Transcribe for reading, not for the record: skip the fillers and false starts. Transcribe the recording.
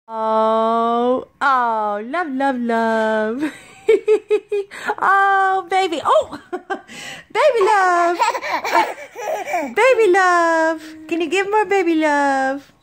Oh, oh, love, love, love. Oh, baby. Oh, baby love. Baby love. Can you give more baby love?